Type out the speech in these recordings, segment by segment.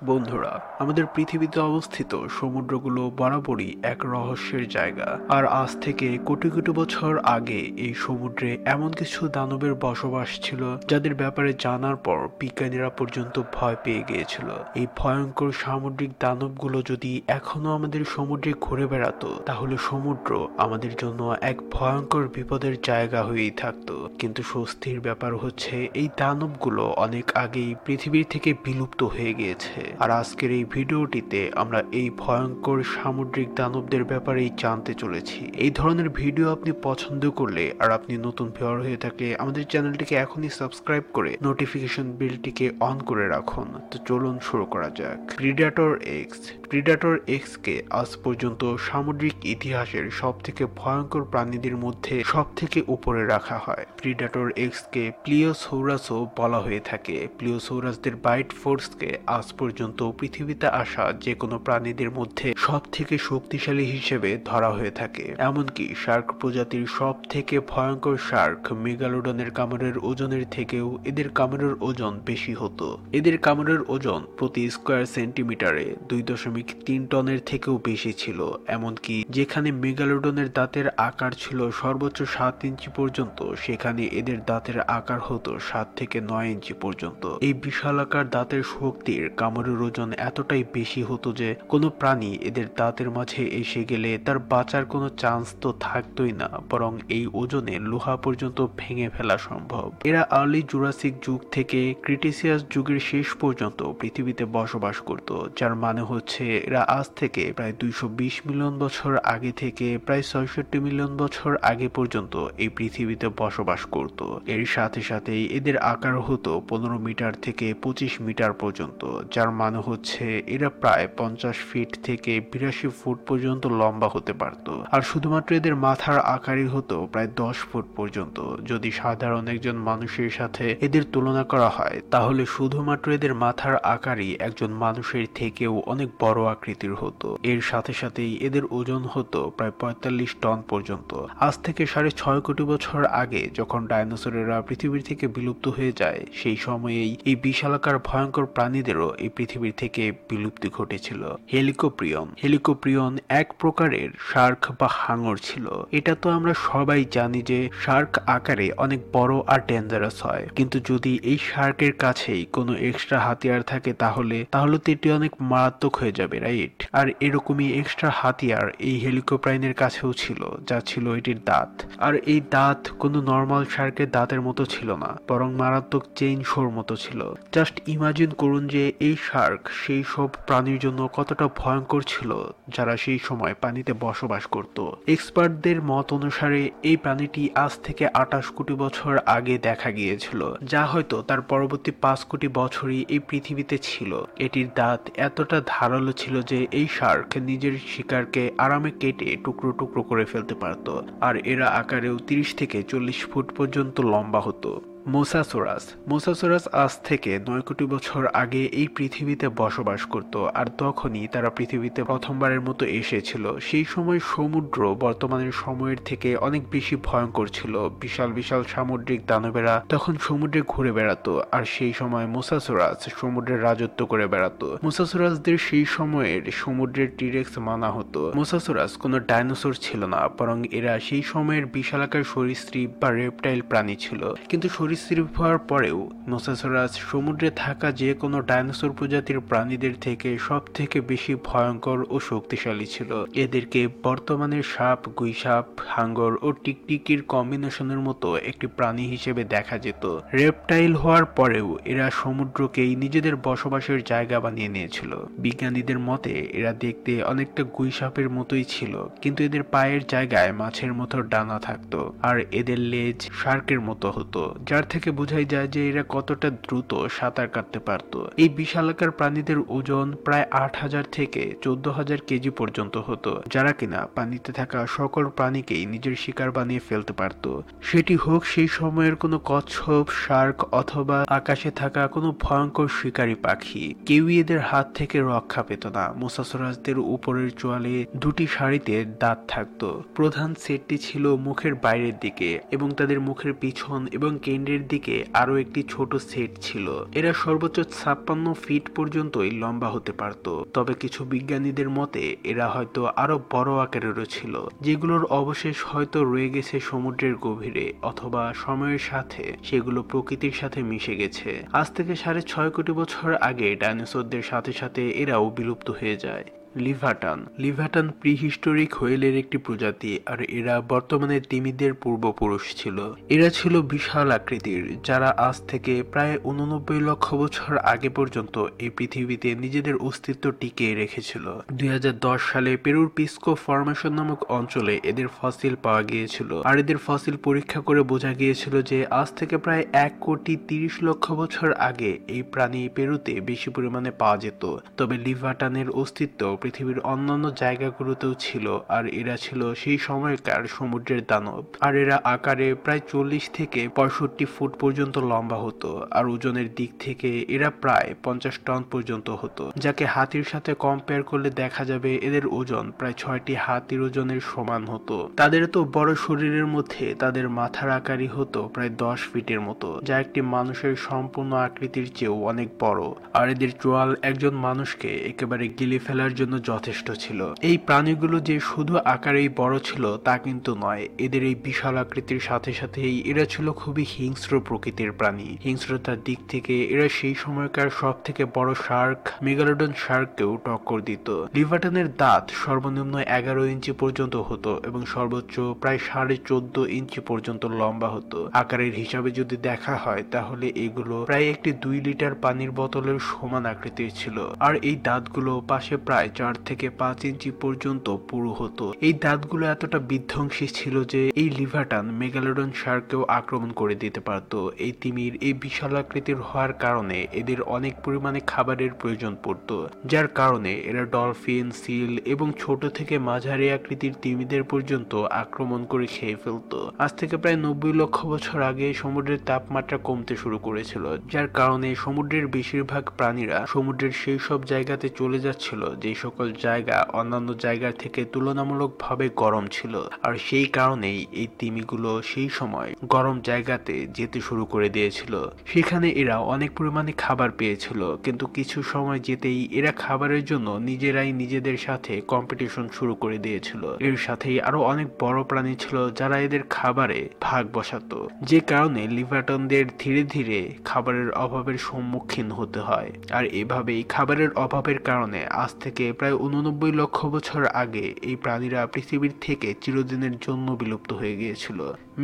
বন্ধুরা, আমাদের পৃথিবীতে অবস্থিত সমুদ্রগুলো বরাবরই এক রহস্যের জায়গা। আর আজ থেকে কোটি কোটি বছর আগে এই সমুদ্রে এমন কিছু দানবের বসবাস ছিল যাদের ব্যাপারে জানার পর বিজ্ঞানীরা পর্যন্ত ভয় পেয়ে গিয়েছিল। এই ভয়ঙ্কর সামুদ্রিক দানবগুলো যদি এখনো আমাদের সমুদ্রে ঘুরে বেড়াতো তাহলে সমুদ্র আমাদের জন্য এক ভয়ঙ্কর বিপদের জায়গা হয়েই থাকতো। কিন্তু স্বস্তির ব্যাপার হচ্ছে এই দানবগুলো অনেক আগেই পৃথিবীর থেকে বিলুপ্ত হয়ে গিয়েছে। আর আজকের এই ভিডিওটিতে আমরা এই ভয়ঙ্কর সামুদ্রিক দানবদের ব্যাপারেই জানতে চলেছি। এই ধরনের ভিডিও আপনি পছন্দ করলে আর আপনি নতুন ভিউয়ার হয়ে থাকলে আমাদের চ্যানেলটিকে এখনই সাবস্ক্রাইব করে নোটিফিকেশন বেলটিকে অন করে রাখুন। তো চলুন শুরু করা যাক। প্রিডেটর এক্স কে আজ পর্যন্ত সামুদ্রিক ইতিহাসের সব থেকে ভয়ঙ্কর প্রাণীদের মধ্যে সব থেকে উপরে রাখা হয়। প্রিডেটর এক্স কে প্লিওসৌরাসও বলা হয়ে থাকে। প্লিওসৌরাসদের বাইট ফোর্সকে আজ পর্যন্ত পৃথিবীতে আসা যে কোনো প্রাণীদের মধ্যে সব থেকে শক্তিশালী হিসেবে ধরা হয়ে থাকে। এমনকি শার্ক প্রজাতির সব থেকে ভয়ঙ্কর শার্ক মেগালোডনের কামড়ের ওজনের থেকেও এদের কামড়ের ওজন বেশি হতো। এদের কামড়ের ওজন প্রতি স্কোয়ার সেন্টিমিটারে 2.3 টনের থেকেও বেশি ছিল। এমনকি যেখানে মেগালোডনের দাঁতের আকার ছিল সর্বোচ্চ 7 ইঞ্চি পর্যন্ত, সেখানে এদের দাঁতের আকার হতো 7 থেকে 9 ইঞ্চি পর্যন্ত। এই বিশালাকার দাঁতের শক্তির কামড়ের ওজন এতটাই বেশি হতো যে কোনো প্রাণী এদের দাঁতের মাঝে এসে গেলে তার বাঁচার কোনো চান্স তো থাকতোই না, বরং এই ওজনে লোহা পর্যন্ত ভেঙে ফেলা সম্ভব। এরা আর্লি জুরাসিক যুগ থেকে ক্রিটেসিয়াস যুগের শেষ পর্যন্ত পৃথিবীতে বসবাস করত, যার মানে হচ্ছে এরা আজ থেকে প্রায় 220 মিলিয়ন বছর আগে থেকে প্রায় 66 মিলিয়ন বছর আগে পর্যন্ত এই পৃথিবীতে বসবাস করত। এর সাথে সাথেই এদের আকার হতো 15 মিটার থেকে 25 মিটার পর্যন্ত, যার মানে হচ্ছে এরা প্রায় 50 ফিট থেকে 82 ফুট পর্যন্ত লম্বা হতে পারত। আর শুধুমাত্র এদের মাথার আকারই হতো প্রায় 10 ফুট পর্যন্ত। যদি সাধারণ একজন মানুষের সাথে এদের তুলনা করা হয় তাহলে শুধুমাত্র এদের মাথার আকারই একজন মানুষের থেকেও অনেক বড় আকৃতির হতো। এর সাথে সাথেই এদের ওজন হতো প্রায় 45 টন পর্যন্ত। আজ থেকে 6.5 কোটি বছর আগে যখন ডাইনোসরেরা পৃথিবীর থেকে বিলুপ্ত হয়ে যায়, সেই সময়েই এই বিশালাকার ভয়ঙ্কর প্রাণীদেরও এই পৃথিবীর থেকে বিলুপ্তি ঘটেছিল। হেলিকোপ্রিয়ন এক প্রকারের শার্ক বা হাঙর ছিল। এটা তো আমরা সবাই জানি যে শার্ক আকারে অনেক বড় আর ডেঞ্জারাস হয়, কিন্তু যদি এই শার্কের কাছেই কোনো এক্সট্রা হাতিয়ার থাকে তাহলে তো এটি অনেক মারাত্মক হয়ে যাবে, রাইট? আর এরকমই এক্সট্রা হাতিয়ার এই হেলিকোপ্রাইনের কাছেও ছিল, যা ছিল এটির দাঁত। আর এই দাঁত কোনো নর্মাল শার্কের দাঁতের মতো ছিল না, বরং মারাত্মক চেইন শোর মতো ছিল। জাস্ট ইমাজিন করুন যে এই শার্ক সেই সব প্রাণীর জন্য কতটা ভয়ঙ্কর ছিল যারা সেই সময় পানিতে বসবাস করত। এক্সপার্টদের মত অনুসারে এই প্রাণীটি আজ থেকে 28 কোটি বছর আগে দেখা গিয়েছিল, যা হয়তো তার পরবর্তী 5 কোটি বছরই এই পৃথিবীতে ছিল। এটির দাঁত এতটা ধারালো ছিল যে এই শার্ক নিজের শিকারকে আরামে কেটে টুকরো টুকরো করে ফেলতে পারত। আর এরা আকারেও 30 থেকে 40 ফুট পর্যন্ত লম্বা হতো। মোসাসোরাস আজ থেকে 9 কোটি বছর আগে এই পৃথিবীতে বসবাস করত, আর তখনই তারা পৃথিবীতে প্রথমবারের মতো এসেছিল। সেই সময় সমুদ্র বর্তমানের সময়ের থেকে অনেক বেশি ভয়ঙ্কর ছিল। বিশাল বিশাল সামুদ্রিক দানবেরা তখন সমুদ্রে ঘুরে বেড়াতো, আর সেই সময় মোসাসোরাস সমুদ্রের রাজত্ব করে বেড়াতো। মোসাসোরাসদের সেই সময়ের সমুদ্রের টিরেক্স মানা হতো। মোসাসোরাস কোনো ডাইনোসর ছিল না, বরং এরা সেই সময়ের বিশালাকার সরীসৃপ বা রেপটাইল প্রাণী ছিল। কিন্তু সরীসৃপ হওয়ার পরেও মোসাসোরাস সমুদ্রে থাকা যে কোনো ডাইনোসর প্রজাতির প্রাণীদের থেকে সব থেকে বেশি ভয়ঙ্কর ও শক্তিশালী ছিল। এদেরকে বর্তমানের সাপ, গুইসাপ, হাঙ্গর ও টিকটিকির কম্বিনেশনের মতো একটি প্রাণী হিসেবে দেখা যেত। রেপটাইল হওয়ার পরেও এরা সমুদ্রকেই নিজেদের বসবাসের জায়গা বানিয়ে নিয়েছিল। বিজ্ঞানীদের মতে এরা দেখতে অনেকটা গুইসাপের মতোই ছিল, কিন্তু এদের পায়ের জায়গায় মাছের মতো ডানা থাকতো, আর এদের লেজ শার্কের মতো হতো, যার থেকে বোঝাই যায় যে এরা কতটা দ্রুত সাঁতার কাটতে পারত। এই বিশালাকার প্রাণীদের ওজন প্রায় 8,000 থেকে 14,000 কেজি পর্যন্ত হতো, যারা কিনা পানিতে থাকা সকল প্রাণীকেই নিজের শিকার বানিয়ে ফেলতে পারত। সেটি হোক সেই সময়ের কোনো কচ্ছপ, শার্ক অথবা আকাশে থাকা কোনো ভয়ঙ্কর শিকারী পাখি, কেউই এদের হাত থেকে রক্ষা পেত না। মোসাসোরাসদের উপরের চোয়ালে 2টি সারিতে দাঁত থাকতো। প্রধান সেটটি ছিল মুখের বাইরের দিকে, এবং তাদের মুখের পিছন এবং কেন্দ্রের সাইডের দিকে আরো একটি ছোট সেট ছিল। এরা সর্বোচ্চ 56 ফিট পর্যন্তই লম্বা হতে পারত। তবে কিছু বিজ্ঞানীদের মতে এরা হয়তো আরো বড় আকারেরও ছিল, যেগুলোর অবশেষ হয়তো রয়ে গেছে সমুদ্রের গভীরে, অথবা সময়ের সাথে সেগুলো প্রকৃতির সাথে মিশে গেছে। আজ থেকে 6.5 কোটি বছর আগে ডাইনোসরদের সাথে সাথে এরাও বিলুপ্ত হয়ে যায়। লিভাটান প্রিহিস্টোরিক হোয়েলের একটি প্রজাতি, আর এরা বর্তমানে তিমিদের পূর্বপুরুষ ছিল। এরা ছিল বিশাল আকৃতির, যারা আজ থেকে প্রায় 89 লক্ষ বছর আগে পর্যন্ত এই পৃথিবীতে নিজেদের অস্তিত্ব টিকিয়ে রেখেছিল। 2010 সালে পেরুর পিসকো ফরমেশন নামক অঞ্চলে এদের ফসিল পাওয়া গিয়েছিল, আর এদের ফসিল পরীক্ষা করে বোঝা গিয়েছিল যে আজ থেকে প্রায় 1,30,00,000 বছর আগে এই প্রাণী পেরুতে বেশি পরিমাণে পাওয়া যেত। তবে লিভাটানের অস্তিত্ব পৃথিবীর অন্যান্য জায়গাগুলোতেও ছিল, আর এরা ছিল সেই সময়কার সমুদ্রের দানব। আর এরা আকারে প্রায় 40 থেকে 65 ফুট পর্যন্ত লম্বা হতো, আর ওজনের দিক থেকে এরা প্রায় 50 টন পর্যন্ত হতো, যাকে হাতির সাথে কম্পেয়ার করলে দেখা যাবে এদের ওজন প্রায় 6টি হাতির ওজনের সমান হতো। তাদের তো বড় শরীরের মধ্যে তাদের মাথার আকারই হতো প্রায় 10 ফিটের মতো, যা একটি মানুষের সম্পূর্ণ আকৃতির চেয়েও অনেক বড়। আর এদের চোয়াল একজন মানুষকে একেবারে গিলে ফেলার জন্য যথেষ্ট ছিল। এই প্রাণীগুলো যে শুধু আকারেই বড় ছিল তা কিন্তু নয়, এদের এই বিশাল আকৃতির সাথে সাথেই এরা ছিল খুবই হিংস্র প্রকৃতির প্রাণী। হিংস্রতার দিক থেকে এরা সেই সময়কার সব থেকে বড় শার্ক মেগালোডন শার্ককেও টক্কর দিত। লিভাটানের দাঁত সর্বনিম্ন 11 ইঞ্চি পর্যন্ত হতো এবং সর্বোচ্চ প্রায় 14.5 ইঞ্চি পর্যন্ত লম্বা হতো। আকারের হিসাবে যদি দেখা হয় তাহলে এগুলো প্রায় একটি 2 লিটার পানির বোতলের সমান আকৃতির ছিল, আর এই দাঁতগুলো পাশে প্রায় 4 থেকে 5 ইঞ্চি পর্যন্ত পুরু হতো। এই দাঁতগুলো এতটা বিধ্বংসী ছিল যে এই লিভাটান মেগালোডন শার্ককেও আক্রমণ করে দিতে পারত। এই তিমির এই বিশাল আকৃতির হওয়ার কারণে এদের অনেক পরিমাণে খাবারের প্রয়োজন পড়ত, যার কারণে এরা ডলফিন, সিল এবং ছোট থেকে মাঝারি আকৃতির তিমিদের পর্যন্ত আক্রমণ করে খেয়ে ফেলত। আজ থেকে প্রায় 90 লক্ষ বছর আগে সমুদ্রের তাপমাত্রা কমতে শুরু করেছিল, যার কারণে সমুদ্রের বেশিরভাগ প্রাণীরা সমুদ্রের সেই সব জায়গাতে চলে যাচ্ছিল যে সকল জায়গা অন্যান্য জায়গার থেকে তুলনামূলকভাবে গরম ছিল। আর সেই কারণেই এই তিমিগুলো সেই সময় গরম জায়গাতে যেতে শুরু করে দিয়েছিল। সেখানে এরা অনেক পরিমাণে খাবার পেয়েছিল, কিন্তু কিছু সময় যেতেই এরা খাবারের জন্য নিজেরাই নিজেদের সাথে কম্পিটিশন শুরু করে দিয়েছিল। এর সাথেই আরো অনেক বড় প্রাণী ছিল যারা এদের খাবারে ভাগ বসাতো, যে কারণে লিভাটনদের ধীরে ধীরে খাবারের অভাবের সম্মুখীন হতে হয়। আর এভাবেই খাবারের অভাবের কারণে আজ থেকে প্রায় 89 লক্ষ বছর আগে এই প্রাণীরা পৃথিবীর থেকে চিরদিনের জন্য বিলুপ্ত হয়ে গিয়েছিল।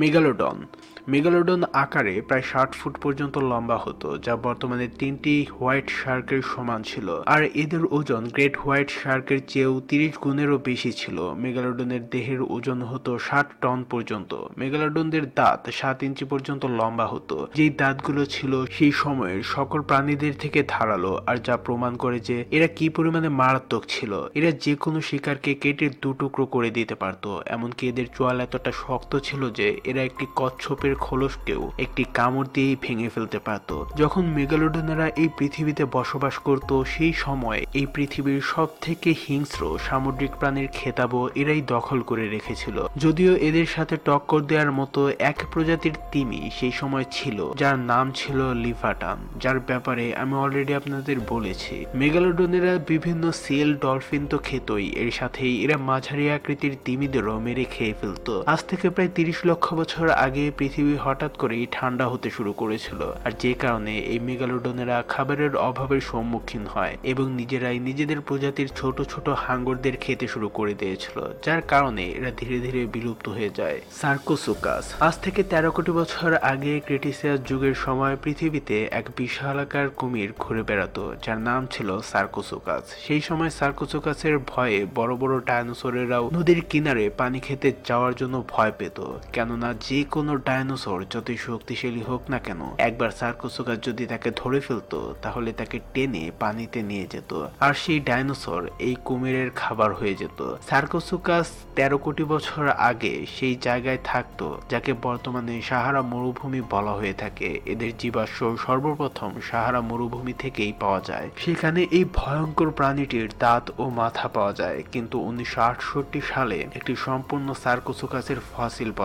মেগালোডন আকারে প্রায় 60 ফুট পর্যন্ত লম্বা হতো, যা বর্তমানে 3টি হোয়াইট শার্কের সমান ছিল, আর এদের ওজন গ্রেট হোয়াইট শার্কের চেয়েও 30 গুণেরও বেশি ছিল। মেগালোডনের দেহের ওজন হতো 60 টন পর্যন্ত। মেগালোডনদের দাঁত 7 ইঞ্চি পর্যন্ত লম্বা হতো, যেই দাঁতগুলো ছিল সেই সময়ের সকল প্রাণীদের থেকে ধারালো, আর যা প্রমাণ করে যে এরা কি পরিমাণে মারাত্মক ছিল। এরা যে কোনো শিকারকে কেটে 2 টুকরো করে দিতে পারত। এমনকি এদের চোয়াল এতটা শক্ত ছিল যে এরা একটি কচ্ছপের খোলসকেও একটি কামড় দিয়েই ভেঙে ফেলতে পারত। যখন মেগালোডনেরা এই পৃথিবীতে বসবাস করত সেই সময় এই পৃথিবীর সব থেকে হিংস্র সামুদ্রিক প্রাণীর খেতাবও এরাই দখল করে রেখেছিল। যদিও এদের সাথে টক্কর দেওয়ার মতো এক প্রজাতির তিমি সেই সময় ছিল, যার নাম ছিল লিভাটান, যার ব্যাপারে আমি অলরেডি আপনাদের বলেছি। মেগালোডনেরা বিভিন্ন সিল, ডলফিন তো খেতই, এর সাথেই এরা মাঝারি আকৃতির তিমিদেরও মেরে খেয়ে ফেলতো। আজ থেকে প্রায় 30 লক্ষ বছর আগে পৃথিবী হঠাৎ করেই ঠান্ডা হতে শুরু করেছিল, আর যে কারণে এই মেগালোডনেরা খাবারের অভাবের সম্মুখীন হয় এবং নিজেরাই নিজেদের প্রজাতির ছোট ছোট হাঙ্গরদের খেতে শুরু করে দিয়েছিল, যার কারণে এরা ধীরে ধীরে বিলুপ্ত হয়ে যায়। সার্কোসুকাস। আজ থেকে 13 কোটি বছর আগে ক্রিটিসিয়াস যুগের সময় পৃথিবীতে এক বিশালাকার কুমির ঘুরে বেড়াতো, যার নাম ছিল সার্কোসুকাস। সেই সময় সার্কোসুকাসের ভয়ে বড় বড় ডাইনোসরেরাও নদীর কিনারে পানি খেতে যাওয়ার জন্য ভয় পেত, কেননা যে কোনো ডাইনোসর যতই শক্তিশালী হোক না কেন, একবার সার্কোসুকাস যদি তাকে ধরে ফেলতো তাহলে তাকে টেনে পানিতে নিয়ে যেত, আর সেই ডাইনোসর এই কুমিরের খাবার হয়ে যেত। সার্কোসুকাস 13 কোটি বছর আগে সেই জায়গায় থাকতো যাকে বর্তমানে সাহারা মরুভূমি বলা হয়ে থাকে। এদের জীবাশ্ম সর্বপ্রথম সাহারা মরুভূমি থেকেই পাওয়া যায়। সেখানে এই ভয়ঙ্কর প্রাণীটির দাঁত ও মাথা পাওয়া যায়, কিন্তু 1968 সালে একটি সম্পূর্ণ সার্কোসুকাসের ফসিল পাওয়া যায়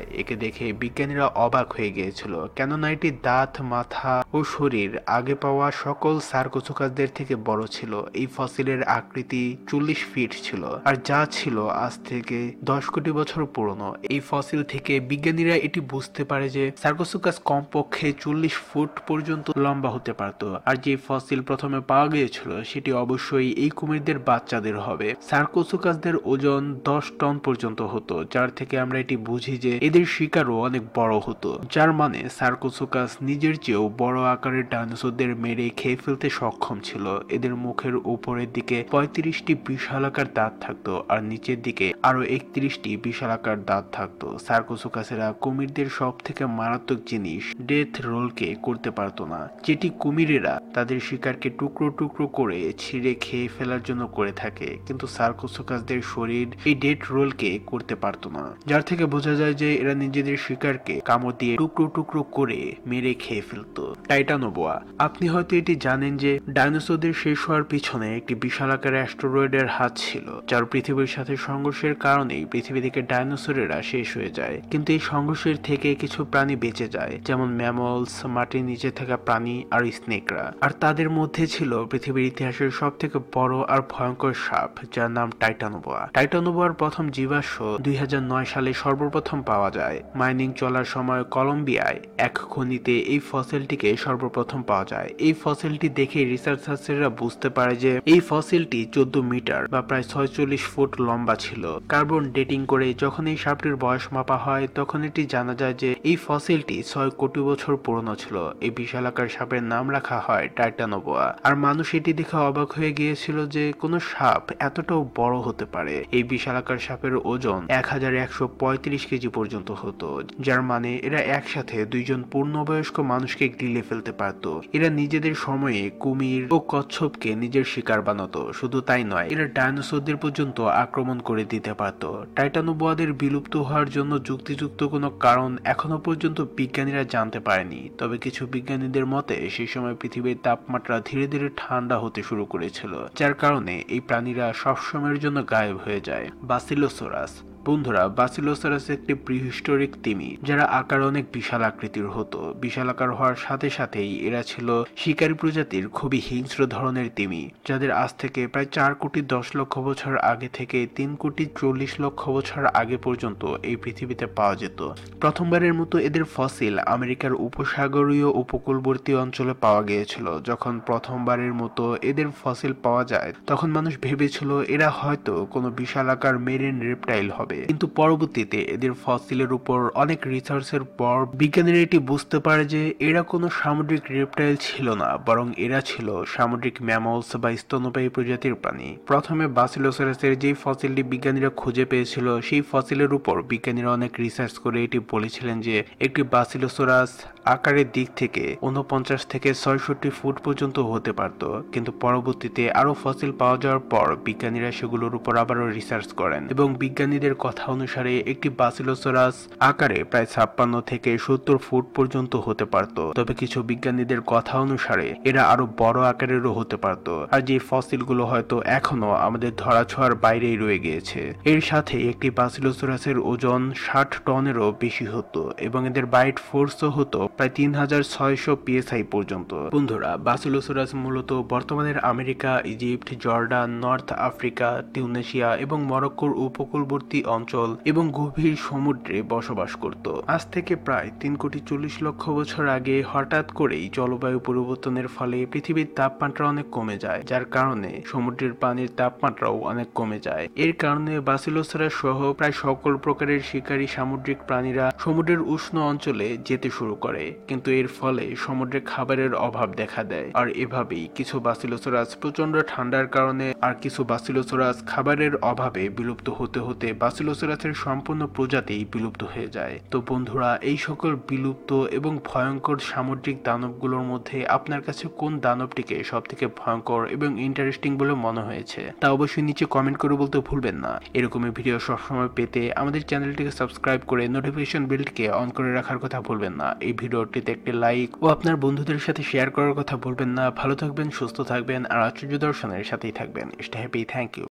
একে দেখে বিজ্ঞানীরা অবাক হয়ে গিয়েছিল, কেননা এটি দাঁত, মাথা ও শরীর আগে পাওয়া সকল সার্কোসোকাসদের থেকে বড় ছিল। এই ফসিলের আকৃতি 40 ফিট ছিল, আর যা ছিল আজ থেকে 10 কোটি বছর পুরনো। এই ফসিল থেকে বিজ্ঞানীরা এটি বুঝতে পারে যে সার্কোসোকাস কমপক্ষে 40 ফুট পর্যন্ত লম্বা হতে পারত। আর যে ফসিল প্রথমে পাওয়া গিয়েছিল সেটি অবশ্যই এই কুমিরদের বাচ্চাদের হবে। সার্কোসোকাসদের ওজন 10 টন পর্যন্ত হতো, যার থেকে আমরা এটি বুঝি যে এদের শিকারও অনেক বড় হতো, যার মানে সার্কোসোকাস নিজের চেয়েও বড় আকারের ডাইনোসরদের মেরে খেয়ে ফেলতে সক্ষম ছিল। এদের মুখের উপরের দিকে 35টি বিশালাকার দাঁত থাকতো, আর নিচের দিকে আরো 31টি বিশালাকার দাঁত থাকতো। সার্কোসোকাসেরা কুমিরদের সব থেকে মারাত্মক জিনিস ডেথ রোলকে করতে পারতো না, যেটি কুমিরেরা তাদের শিকারকে টুকরো টুকরো করে ছিঁড়ে খেয়ে ফেলার জন্য করে থাকে, কিন্তু সার্কোসোকাসদের শরীর এই ডেথ রোলকে করতে পারতো না, যার থেকে বোঝা যায় যে এরা নিজেদের শিকারকে কামড় দিয়ে টুকরো টুকরো করে মেরে খেয়ে ফেলতো। টাইটানোবোয়া, আপনি হয়তো এটি জানেন যে ডাইনোসরদের শেষ হওয়ার পিছনে একটি বিশালাকার অ্যাস্টেরয়েডের হাত ছিল, যার পৃথিবীর সাথে সংঘর্ষের কারণেই পৃথিবী থেকে ডাইনোসরেরা শেষ হয়ে যায়। কিন্তু এই সংঘর্ষের থেকে কিছু প্রাণী বেঁচে যায়, যেমন ম্যামলস, মাটির নিচে থাকা প্রাণী আর স্নেকরা। আর তাদের মধ্যে ছিল পৃথিবীর ইতিহাসের সব থেকে বড় আর ভয়ঙ্কর সাপ, যার নাম টাইটানোবোয়া। টাইটানোবোয়ার প্রথম জীবাশ্ম 2009 সালে সর্বপ্রথম পাওয়া যায়। মাইনিং চলার সময় কলম্বিয়ায় এক খনিতে এই ফসিলটিকে সর্বপ্রথম পাওয়া যায়। এই ফসিলটি দেখে রিসার্চাররা বুঝতে পারে যে এই ফসিলটি 14 মিটার বা প্রায় 46 ফুট লম্বা ছিল। কার্বন ডেটিং করে যখন এই সাপটির বয়স মাপা হয়, তখন এটি জানা যায় যে এই ফসিলটি 6 কোটি বছর পুরনো ছিল। এই বিশালাকার সাপের নাম রাখা হয় টাইটানোবোয়া। আর মানুষ এটি দেখে অবাক হয়ে গিয়েছিল যে কোনো সাপ এতটাও বড় হতে পারে। এই বিশালাকার সাপের ওজন 1135 কেজি পর্যন্ত হতো, যার মানে এরা একসাথে 2জন পূর্ণবয়স্ক মানুষকে গিলে ফেলতে পারত। এরা নিজেদের সময়ে কুমির ও কচ্ছপকে নিজের শিকার বানাতো। শুধু তাই নয়, এরা ডাইনোসরদের পর্যন্ত আক্রমণ করে দিতে পারত। টাইটানোবোয়াদের বিলুপ্ত হওয়ার জন্য যুক্তিযুক্ত কোনো কারণ এখনো পর্যন্ত বিজ্ঞানীরা জানতে পারেনি। তবে কিছু বিজ্ঞানীদের মতে সেই সময় পৃথিবীর তাপমাত্রা ধীরে ধীরে ঠান্ডা হতে শুরু করেছিল, যার কারণে এই প্রাণীরা সবসময়ের জন্য গায়েব হয়ে যায়। বাসিলোসোরাস, বন্ধুরা, বাসিলোসরাস একটি প্রিহিস্টোরিক তিমি, যারা আকার অনেক বিশাল আকৃতির হতো। বিশাল আকার হওয়ার সাথে সাথেই এরা ছিল শিকারী প্রজাতির খুবই হিংস্র ধরনের তিমি, যাদের আজ থেকে প্রায় 4 কোটি 10 লক্ষ বছর আগে থেকে 3 কোটি 40 লক্ষ বছর আগে পর্যন্ত এই পৃথিবীতে পাওয়া যেত। প্রথমবারের মতো এদের ফসিল আমেরিকার উপসাগরীয় উপকূলবর্তী অঞ্চলে পাওয়া গিয়েছিল। যখন প্রথমবারের মতো এদের ফসিল পাওয়া যায়, তখন মানুষ ভেবেছিল এরা হয়তো কোনো বিশাল আকার মেরিন রেপটাইল হবে। কিন্তু পরবর্তীতে এদের ফসিলের উপর অনেক রিসার্চের পর বিজ্ঞানীরা এটি বুঝতে পারে যে এরা কোনো সামুদ্রিক রেপটাইল ছিল না, বরং এরা ছিল সামুদ্রিক ম্যামলস বা স্তন্যপায়ী প্রজাতির প্রাণী। প্রথমে বাসিলোসরাসের যে ফসিলটি বিজ্ঞানীরা খুঁজে পেয়েছিল, সেই ফসিলের উপর বিজ্ঞানীরা অনেক রিসার্চ করে এটি বলেছিলেন যে একটি বাসিলোসরাস আকারের দিক থেকে 49 থেকে 66 ফুট পর্যন্ত হতে পারত। কিন্তু পরবর্তীতে আরো ফসিল পাওয়া যাওয়ার পর বিজ্ঞানীরা সেগুলোর উপর আবারও রিসার্চ করেন, এবং বিজ্ঞানীদের কথা অনুসারে একটি বাসিলোসরাস আকারে প্রায় 56 থেকে 70 ফুট পর্যন্ত হতে পারত। তবে কিছু বিজ্ঞানীদের কথা অনুসারে এরা আরো বড় আকারেরও হতে পারত, আর যে ফসিলগুলো হয়তো এখনো আমাদের ধরাছোঁয়ার বাইরেই রয়ে গিয়েছে। এর সাথে একটি বাসিলোসরাসের ওজন 60 টনেরও বেশি হতো, এবং এদের বাইট ফোর্সও হতো প্রায় 3600 PSI পর্যন্ত। বন্ধুরা, বাসিলোসরাস মূলত বর্তমানের America, Egypt, Jordan, North Africa, Tunisia এবং মরক্কোর উপকূলবর্তী অঞ্চল এবং গভীর সমুদ্রে বসবাস করত। আজ থেকে প্রায় 3 কোটি 40 লক্ষ বছর আগে হঠাৎ করেই জলবায়ু পরিবর্তনের ফলে পৃথিবীর তাপমাত্রা অনেক কমে যায়, যার কারণে সমুদ্রের পানির তাপমাত্রাও অনেক কমে যায়। এর কারণে বাসিলোসরাস সহ প্রায় সকল প্রকারের শিকারী সামুদ্রিক প্রাণীরা সমুদ্রের উষ্ণ অঞ্চলে যেতে শুরু করে, কিন্তু এর ফলে সমুদ্রে খাবারের অভাব দেখা দেয়। আর এভাবেই কিছু বাসিলোসরাস প্রচন্ড ঠান্ডার কারণে আর কিছু বাসিলোসরাস খাবারের অভাবে বিলুপ্ত হতে হতে বাসিলোসরাসের সম্পূর্ণ প্রজাতি বিলুপ্ত হয়ে যায়। তো বন্ধুরা, এই সকল বিলুপ্ত এবং ভয়ঙ্কর সামুদ্রিক দানবগুলোর মধ্যে আপনার কাছে কোন দানবটিকে সব থেকে ভয়ঙ্কর এবং ইন্টারেস্টিং বলে মনে হয়েছে তা অবশ্যই নিচে কমেন্ট করে বলতে ভুলবেন না। এরকমই ভিডিও সবসময় পেতে আমাদের চ্যানেলটিকে সাবস্ক্রাইব করে নোটিফিকেশন বেলটিকে অন করে রাখার কথা ভুলবেন না। এই ভিডিওটিতে একটি লাইক ও আপনার বন্ধুদের সাথে শেয়ার করার কথা ভুলবেন না। ভালো থাকবেন, সুস্থ থাকবেন, আর আশ্চর্য দর্শনের সাথেই থাকবেন। Stay happy, thank you.